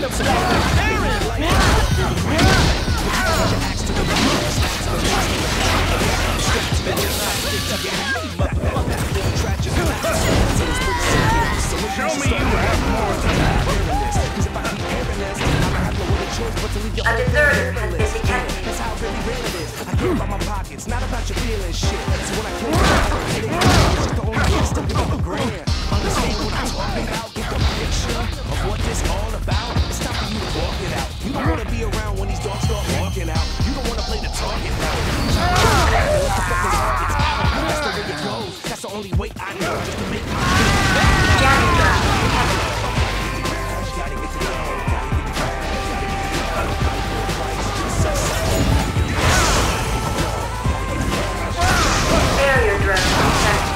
A deserter has been detected. That's how really real it is. I care about my pockets, not about your feelings. Shit, that's when I can't get it. It's just the only way to step up a grand. Understand what I'm talking about? Get the picture of what this all about. It's time for you to walk it out. You don't want to be around when these dogs start walking out. You don't want to play the target route. That's the way it goes. That's the only way I know just to make Barrier drone detected.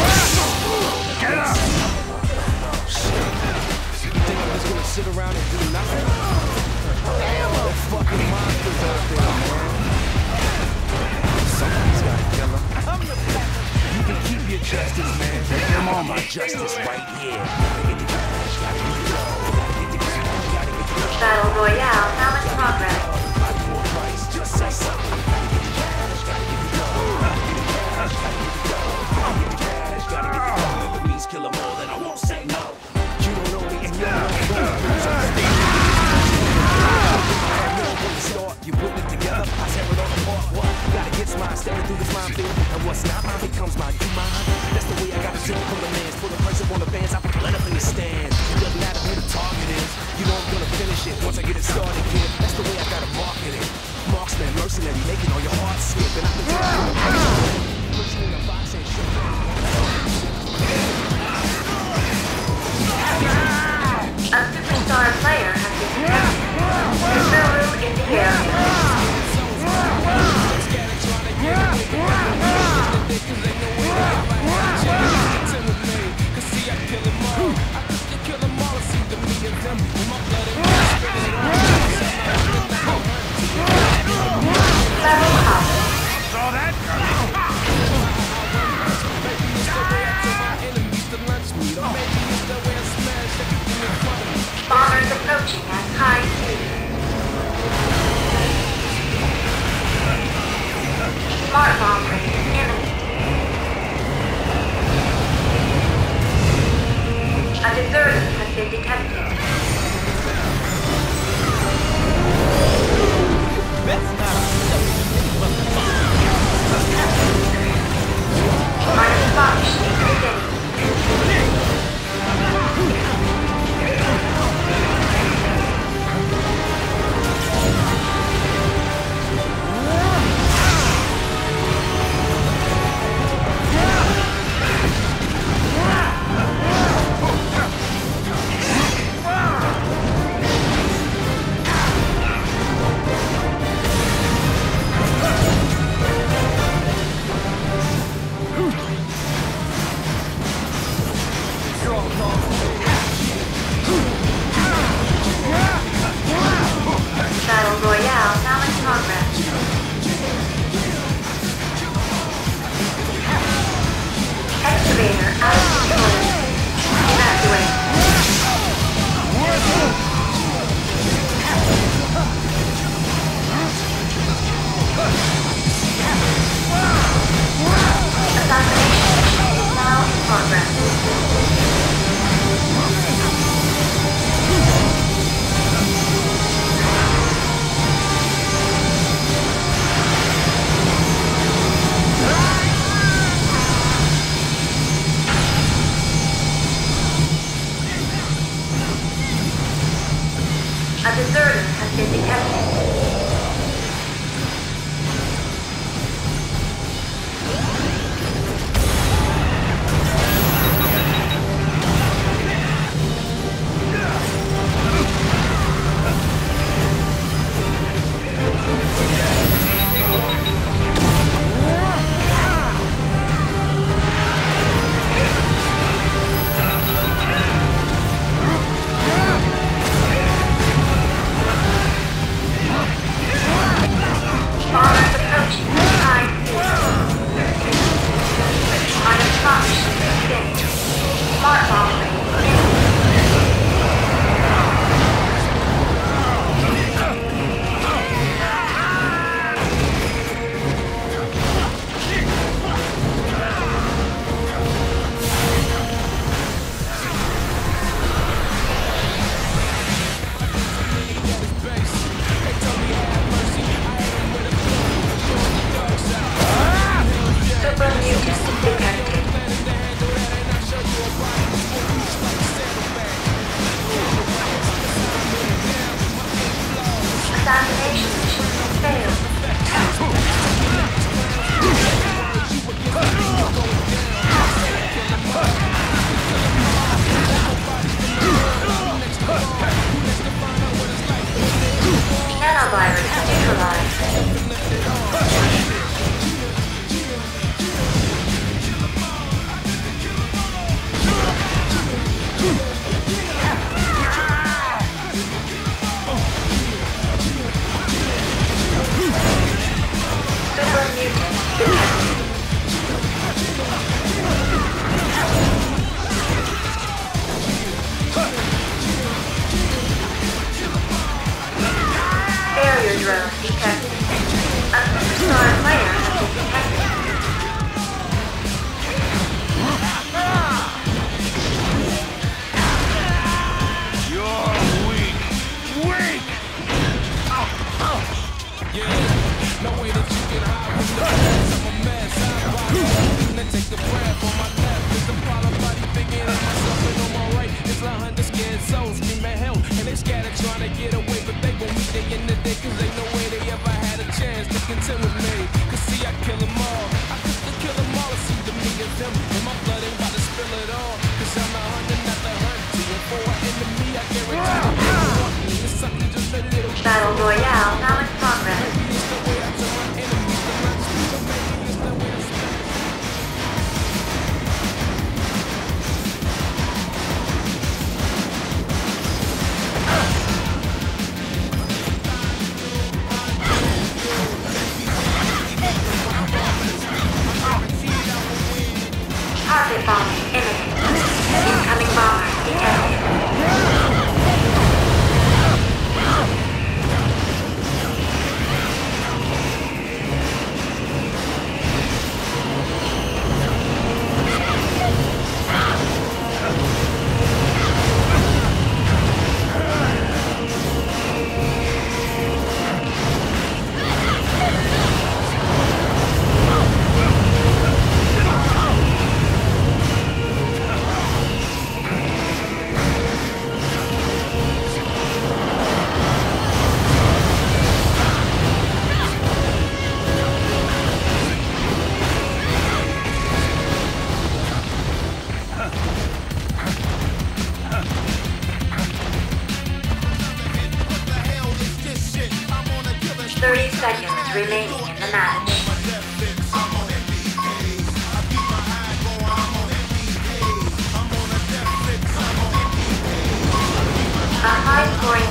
You think I'm just gonna sit around and do nothing? Damn, the fucking monsters out there, man. Somebody's gotta kill them. You can keep your justice, man. I'm on my justice right here. Battle Royale now in progress. Kill them all, then I won't say no. You don't know me, and you start, you put it together, I tear it all apart. What? Gotta get mine, stepping through this minefield, and what's not mine becomes mine. You mine? That's the way I gotta do it from the man's. Put a pressure on the fans, I put let up in the stands. It doesn't matter who the target is. You know I'm gonna finish it once I get it started, kid. That's the way I gotta market it. Marksman, mercenary, making all your hearts skip, and I can tell you pushing the box and shit. A superstar player has been detected. There's in the area. Level up. Saw that Bombers approaching at high speed. Smart bomb range imminent. A deserter has been detected. Minus launch beginning. Battle Royale now in progress. Excavator out of control. Evacuate. Assassination is now in progress. A deserter has been detected. Assassination mission failed. Nanovirus neutralized. Super mutant detected. Barrier drone detected. A superstar player has been detected. You're weak. Weak! No way that you can hide with the mess. I'm a mess. I'm violent. Then take the breath on my left. It's the problem body thinking of myself and on my right. It's 100 scared souls screaming hell. And they scattered trying to get away. But they won't meet the end of the day. Cause they no way they ever had a chance to contend with me. Cause see, I kill them all. I could kill them all. It seems to me as them. And my blood ain't about to spill it all. Cause I'm the hunter, not the hunt. And for an enemy, I guarantee it's something just a little. Battle Royale now in progress. It's the way I tell my enemies to not speak. Or maybe it's the way I speak. 30 seconds remaining in the match. A high-scoring